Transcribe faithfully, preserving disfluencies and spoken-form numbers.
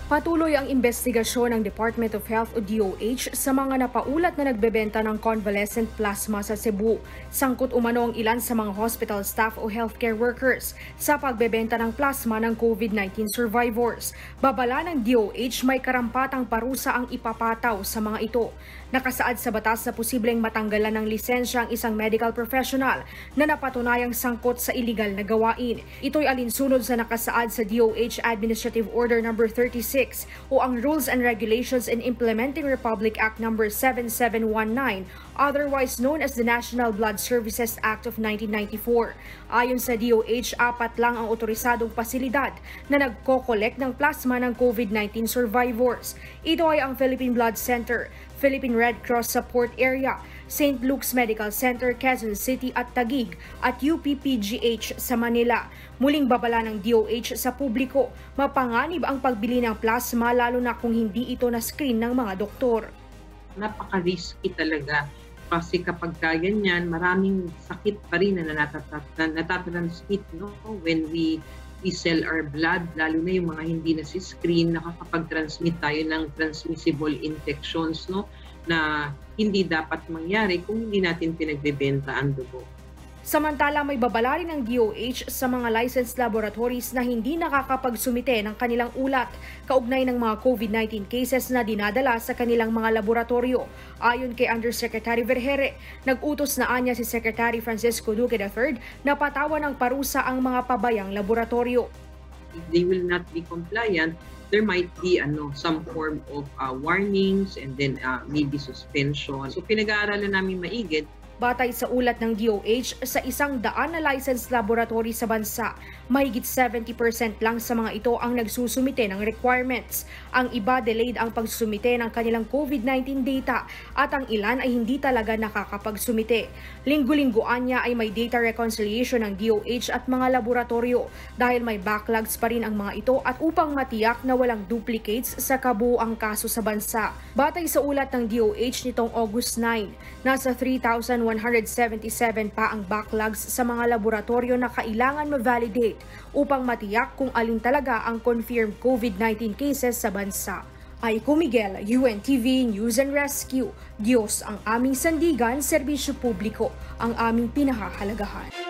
Patuloy ang investigasyon ng Department of Health o D O H sa mga napaulat na nagbebenta ng convalescent plasma sa Cebu. Sangkot umano ang ilan sa mga hospital staff o healthcare workers sa pagbebenta ng plasma ng COVID nineteen survivors. Babala ng D O H, may karampatang parusa ang ipapataw sa mga ito. Nakasaad sa batas na posibleng matanggalan ng lisensya ang isang medical professional na napatunayang sangkot sa iligal na gawain. Ito'y alinsunod sa nakasaad sa D O H Administrative Order number thirty-six o ang Rules and Regulations in Implementing Republic Act number seven seven one nine, otherwise known as the National Blood Services Act of nineteen ninety-four. Ayon sa D O H, apat lang ang otorisadong pasilidad na nagko-collect ng plasma ng COVID nineteen survivors. Ito ay ang Philippine Blood Center, Philippine Red Cross Support Area, Saint Luke's Medical Center, Quezon City at Taguig, at U P P G H sa Manila. Muling babala ng D O H sa publiko, mapanganib ang pagbili ng plasma lalo na kung hindi ito na-screen ng mga doktor. Napaka-risky talaga kasi kapag ganyan, maraming sakit pa rin na natatransmit, no? When we we sell our blood, lalo na yung mga hindi nasi-screen, nakakapag-transmit tayo ng transmissible infections, no? Na hindi dapat mangyari kung hindi natin pinagbebenta ang dugo. Samantala, may babala rin ng D O H sa mga licensed laboratories na hindi nakakapagsumite ng kanilang ulat kaugnay ng mga COVID nineteen cases na dinadala sa kanilang mga laboratorio. Ayon kay Undersecretary Vergere, nag-utos na anya si Secretary Francisco Duque the third na patawan ng parusa ang mga pabayang laboratorio. If they will not be compliant, there might be ano, some form of uh, warnings and then uh, maybe suspension. So pinag-aaralan namin maigit. Batay sa ulat ng D O H, sa isang daan na licensed laboratory sa bansa, mahigit seventy percent lang sa mga ito ang nagsusumite ng requirements. Ang iba delayed ang pagsumite ng kanilang COVID nineteen data at ang ilan ay hindi talaga nakakapagsumite. Linggo-lingguan niya ay may data reconciliation ng D O H at mga laboratorio dahil may backlogs pa rin ang mga ito at upang matiyak na walang duplicates sa kabuuang kaso sa bansa. Batay sa ulat ng D O H nitong August nine, nasa three thousand one hundred seventy-seven pa ang backlogs sa mga laboratorio na kailangan ma-validate upang matiyak kung alin talaga ang confirmed COVID nineteen cases sa bansa. Aiko Miguel, U N T V News and Rescue. Diyos ang aming sandigan, serbisyo publiko ang aming pinahahalagahan.